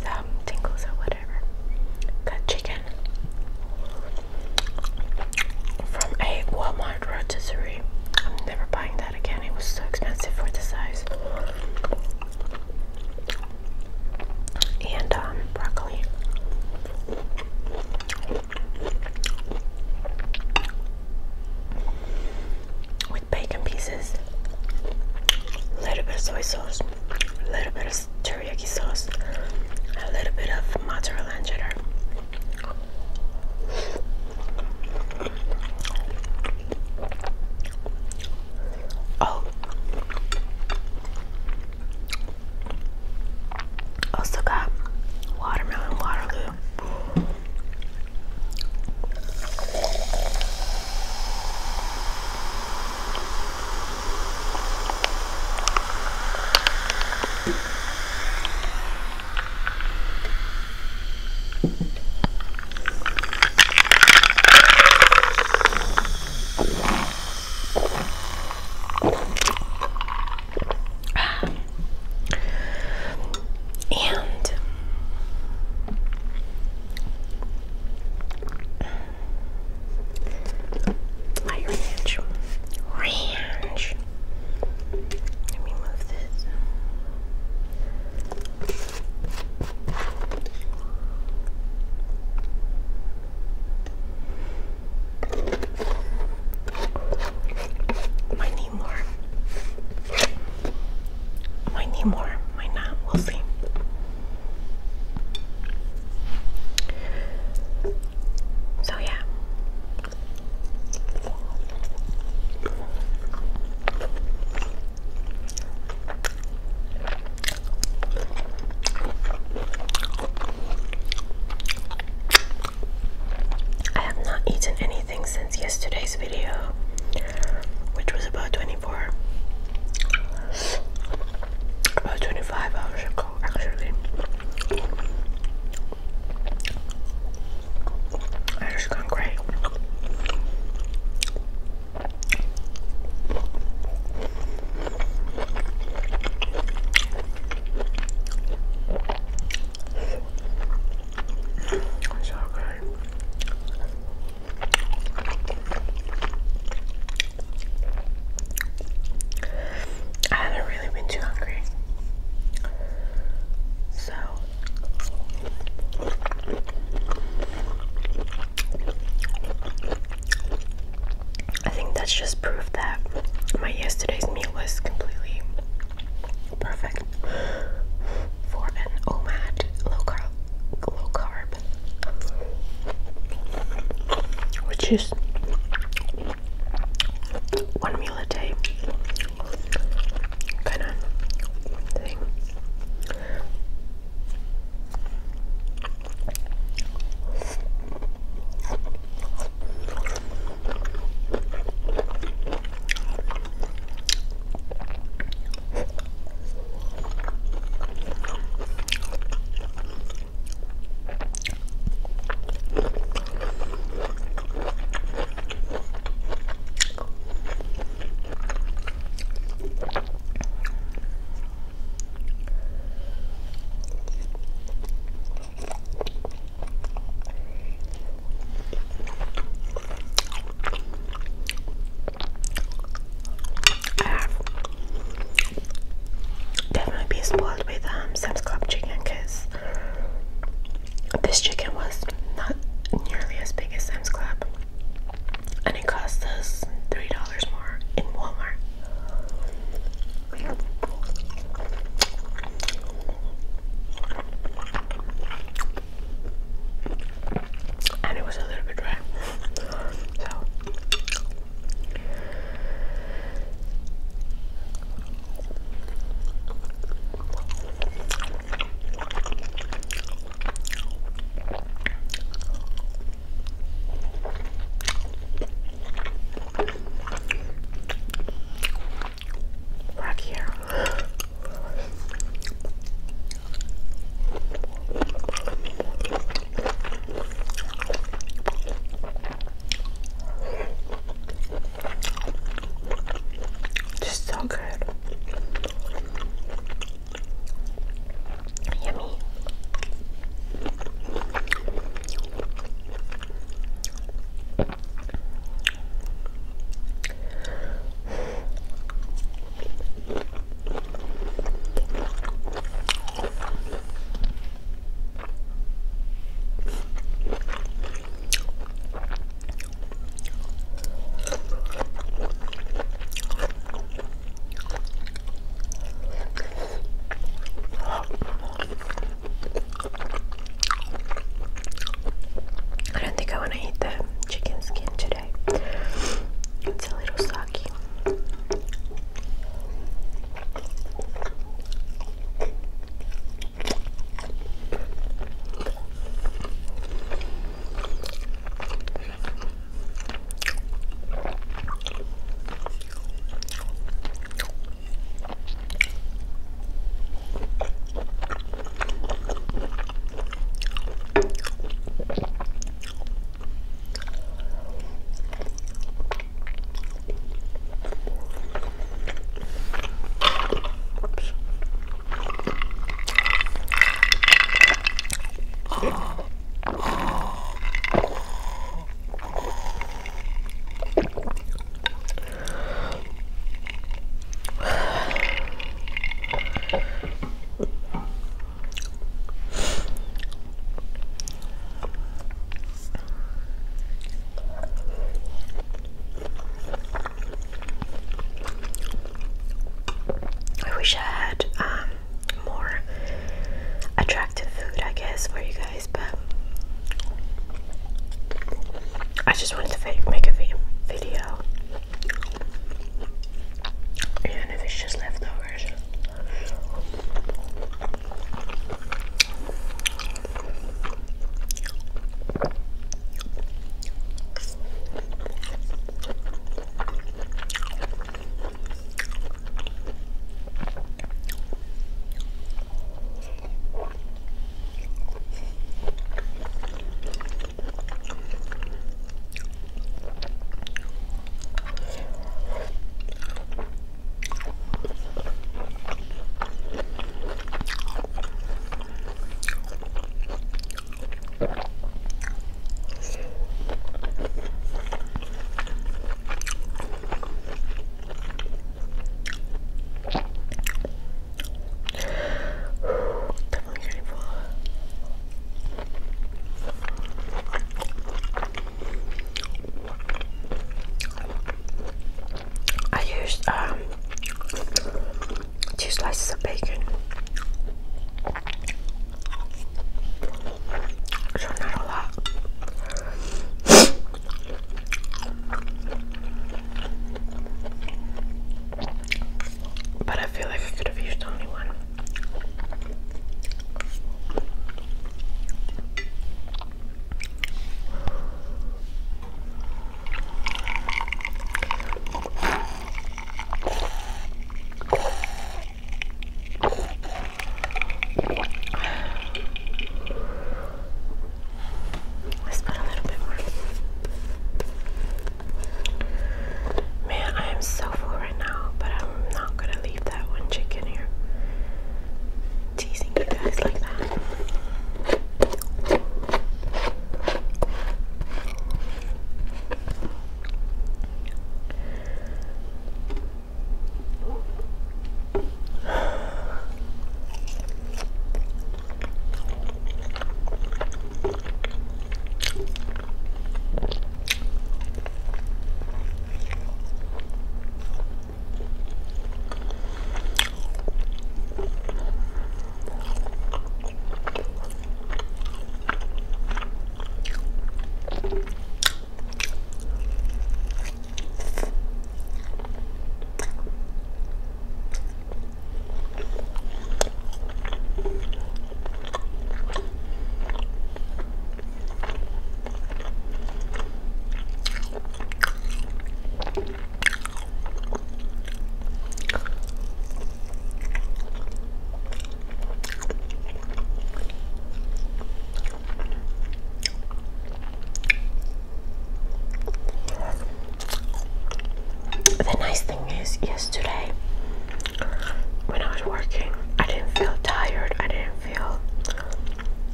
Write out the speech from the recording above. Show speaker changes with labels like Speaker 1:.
Speaker 1: these tingles or whatever. Got chicken from a Walmart rotisserie. I'm never buying that again. It was so expensive for the size. And broccoli. With bacon pieces. A little bit of soy sauce. A little bit of teriyaki sauce. A little bit of mozzarella and cheddar. Oh, also got watermelon Waterloo. And my ranch. Let me move this. Might need more. Might need more. Might not. We'll see. So yeah. I have not eaten anything since yesterday's video, which was about 25 hours ago, actually. I just gone great. So good. I haven't really been too hungry. So I think that's just proof that my yesterday's meal was completely perfect for an OMAD low carb, which is 1 meal a day kind of thing. I wish I had more attractive food, I guess, for you guys.